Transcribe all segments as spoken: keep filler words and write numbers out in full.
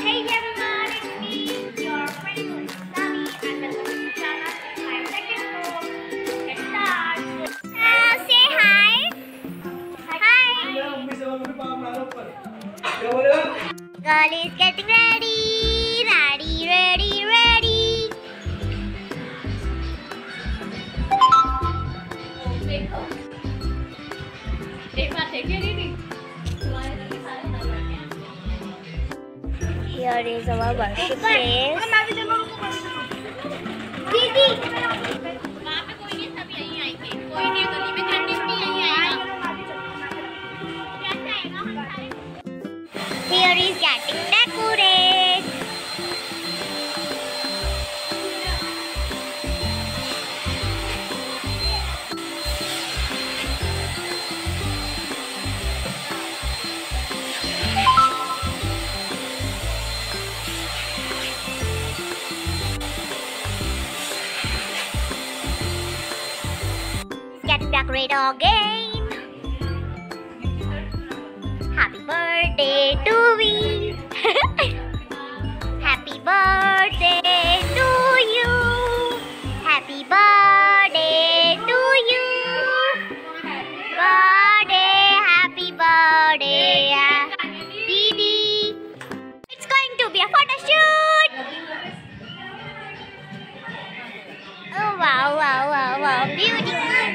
Hey everyone, it's me, your friend Sami, and welcome to channel five seconds. So let's start. Uh, say hi. Hi. Girl is getting ready, ready, ready, ready. Here is our worship place. दीदी वहाँ पे कोई नहीं, सब यहीं आएंगे, कोई नहीं गली में कैंटीन भी यहीं आएगा। कैसे आएगा हम सारे? Here is getting decorate. Getting decorated again. Happy birthday to me. Happy birthday to you. Happy birthday to you. Birthday, happy birthday, Didi. It's going to be a photo shoot. Oh wow, wow, wow, wow, beautiful.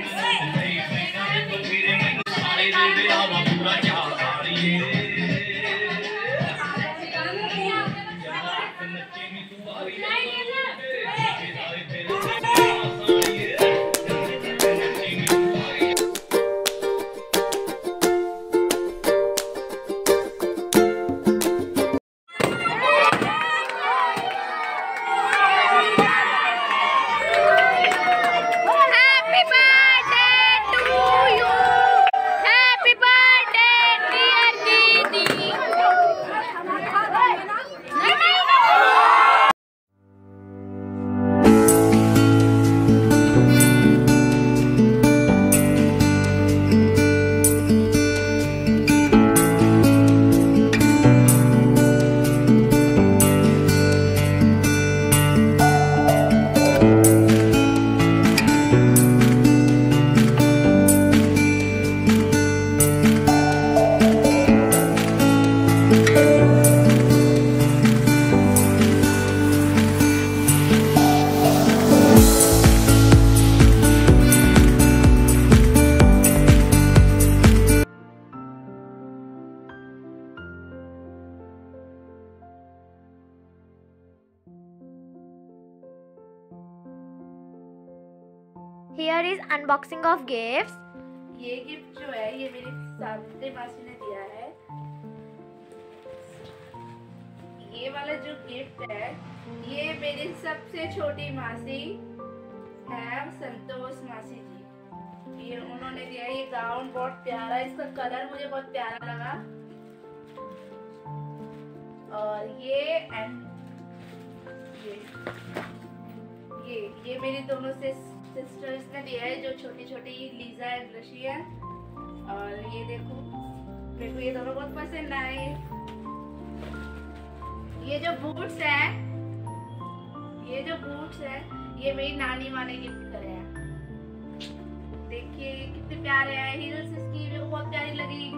Here is unboxing of gifts. ये gift जो है ये मेरी सावित्री मासी ने दिया है। ये वाला जो गिफ्ट है ये मेरी सबसे छोटी मासी है, संतोष मासी जी। ये उन्होंने दिया है। ये गाउन बहुत प्यारा है, इसका कलर मुझे बहुत प्यारा लगा। और ये एंड ये ये ये मेरी दोनों से सिस्टर्स ने दिया है, जो छोटी छोटी लीजा एंड ऋषि है। और ये देखो, मेरे को ये दोनों बहुत पसंद आए। ये जो बूट्स है ये जो बूट्स है ये मेरी नानी माँ ने गिफ्ट करे हैं। देखिए कितने प्यारे हैं, हील्स इसकी मेरे को बहुत प्यारी लगी।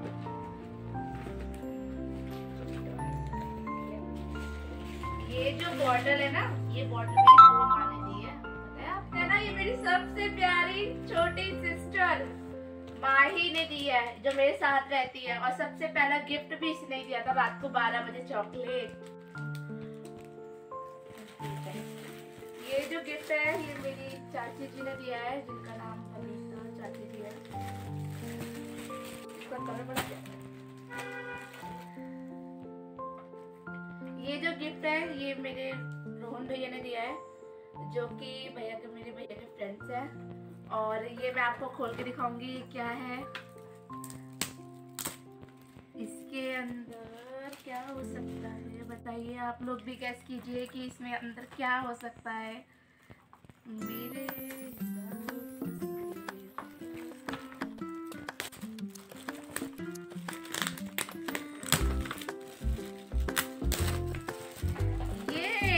ये जो बॉटल है ना, ये बॉटल मेरी बुआ माँ ने दी है। है ना, ये मेरी सबसे प्यारी छोटी सिस्टर माही ने दी है, जो मेरे साथ रहती है। और सबसे पहला गिफ्ट भी इसने ही दिया था रात को बारह बजे, चॉकलेट। ये जो गिफ्ट है ये मेरी चाची जी ने दिया है, जिनका नाम अनीता चाची जी है। इसका कलर बड़ा प्यारा है। ये जो गिफ्ट है ये मेरे रोहन भैया ने दिया है, जो कि भैया के मेरे भैया के फ्रेंड्स हैं। और ये मैं आपको खोल के दिखाऊंगी क्या है इसके अंदर। क्या हो सकता है बताइए, आप लोग भी गैस कीजिए कि इसमें अंदर क्या हो सकता है। मेरे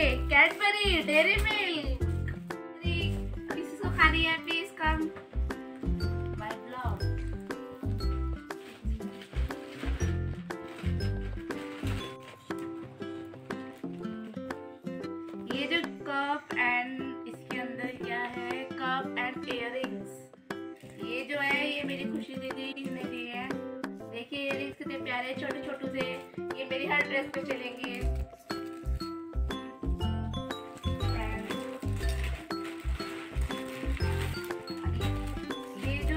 कैडबरी, डेयरी मिल्क। किसी को खानी है प्लीज कम माय ब्लॉग। ये जो कप एंड इसके अंदर क्या है, कप एंड इयररिंग्स। ये जो है ये मेरी खुशी दीदी ने दी है। देखिए इयररिंग्स कितने प्यारे छोटे छोटे से, ये मेरी हर ड्रेस पे चलेंगे। ये जो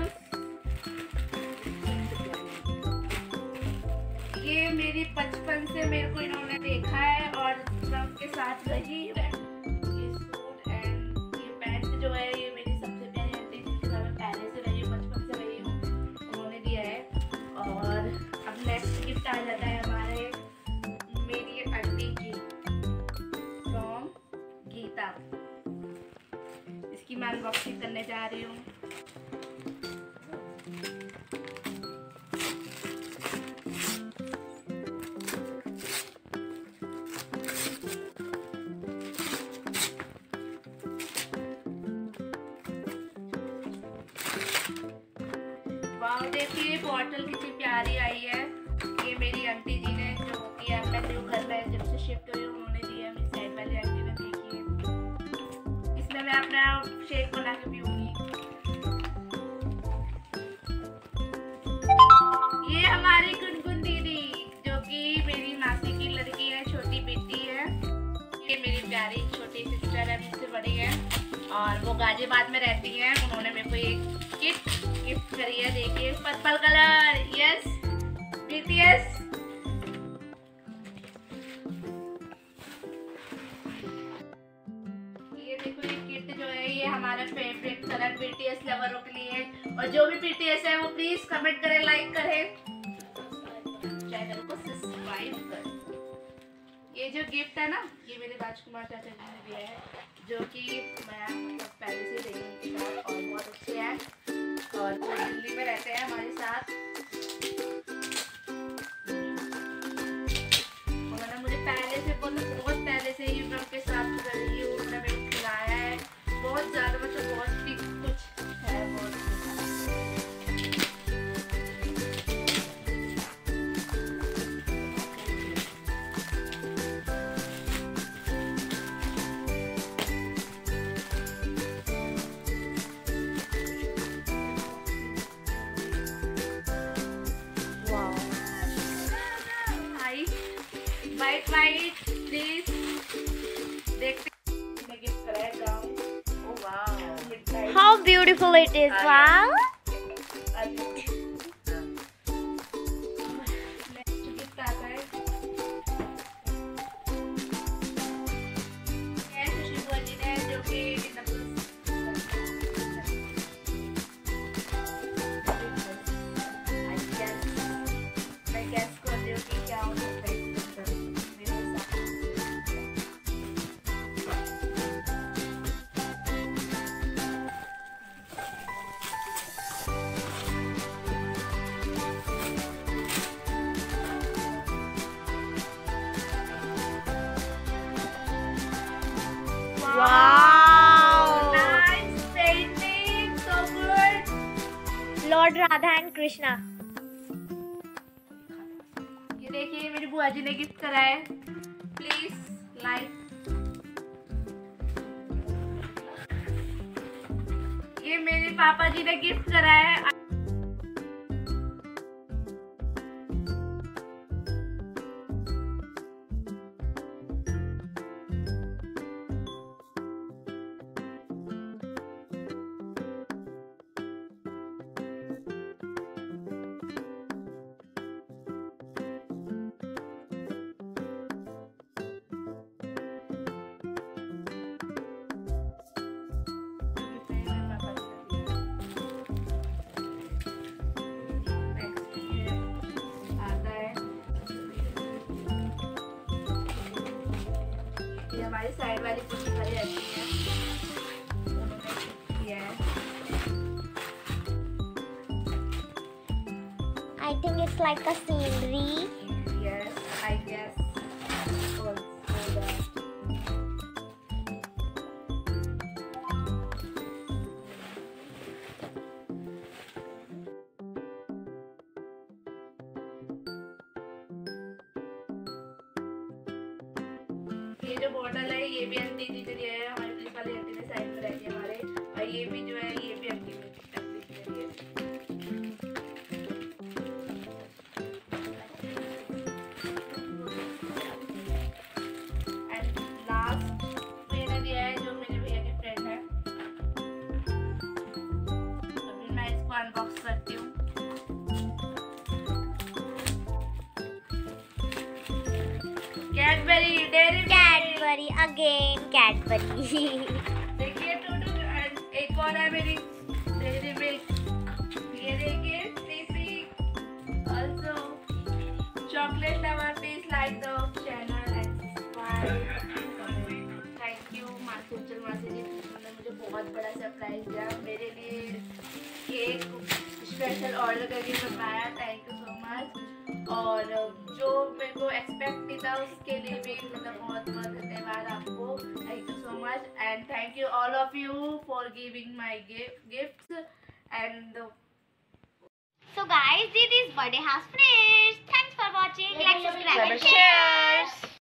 ये मेरी बचपन से मेरे को इन्होंने देखा है और मैं उनके साथ रही है। ये सूट एंड ये पैंट जो है ये मेरी सबसे प्यारी आंटी जिनके साथ मैं पहले से रही हूँ, बचपन से रही हूँ, उन्होंने दिया है। और अब नेक्स्ट गिफ्ट आ जाता है हमारे मेरी आंटी की फ्रॉम गीता। इसकी मैं अनबॉक्सिंग करने जा रही हूँ। देखिए बॉटल कितनी प्यारी आई है। ये मेरी आंटी जी ने जो कि मैं न्यू घर में जब से शिफ्ट हुई उन्होंने दी है। मेरी साइड वाली आंटी ने देखिए, इसमें मैं अपना शेक बना के पीऊंगी। ये हमारी गुनगुन दीदी जो कि मेरी मासी की लड़की है, छोटी बेटी है। ये मेरी प्यारी छोटी सिस्टर है, मुझसे बड़ी है और वो गाजियाबाद में रहती है। उन्होंने मेरे को एक किट गिफ्ट करी है। देखिए पर्पल कलर, यस बीटीएस। ये देखो ये किट जो है ये हमारा फेवरेट कलर बीटीएस लवरों के लिए। और जो भी बीटीएस है वो प्लीज कमेंट करें, लाइक करें, चैनल को सब्सक्राइब करें। ये जो गिफ्ट है ना ये मेरे राजकुमार चाचा जी ने दिया है, जो कि मैं मतलब पहले से रही हूँ उनके साथ और बहुत अच्छे हैं और वो दिल्ली में रहते हैं हमारे साथ। उन्होंने मुझे पहले से बहुत बहुत पहले से ही उनके साथ रही हूँ, उन्होंने मेरे खिलाया है बहुत ज़्यादा, मतलब बहुत ही कुछ है बहुत। वाइट वाइट प्लीज देखते हैं गिफ्ट कराया gown. Oh wow how beautiful it is. Wow next gift आता है ये खुशी बुआ जी ने, जो कि मैं गैस कर रही हूँ कि क्या हो सकता है। Wow! Nice painting, so good. Lord Radha and Krishna. ये देखिए मेरी बुआ जी ने गिफ्ट करा है, प्लीज लाइक। ये मेरे पापा जी ने गिफ्ट करा है। हमारी साइड वाली कुछ खड़ी रहती है, I think it's like a scenery. Yes, I guess. Also the ये भी आंटी जी ने दिया है, हमारी पुलिस वाली आंटी ने साइड में रह दिया हमारे। और ये भी जो है ये भी आंटी ने आंटी जी ने दिया है। एंड लास्ट मैंने दिया है जो मेरे भैया के फ्रेंड है। अभी मैं इसको अनबॉक्स करती हूँ। Cadbury dairy Cadbury again Cadbury. देखिए टूटू एक और है मेरी डेयरी मिल्क। ये देखिए सीसी also chocolate lover, please like the channel and subscribe. Thank you मासूचल मासी जी, तुमने मुझे बहुत बड़ा सरप्राइज दिया, मेरे लिए केक स्पेशल ऑर्डर करके बनवाया। Thank you so much. और जो मेरे को एक्सपेक्ट नहीं था उसके लिए भी मतलब बहुत बहुत धन्यवाद आपको। Thank you so much and thank you all of you for giving my gifts and So guys, Diddy's birthday has finished. Thanks for watching. Like, subscribe, and share. share.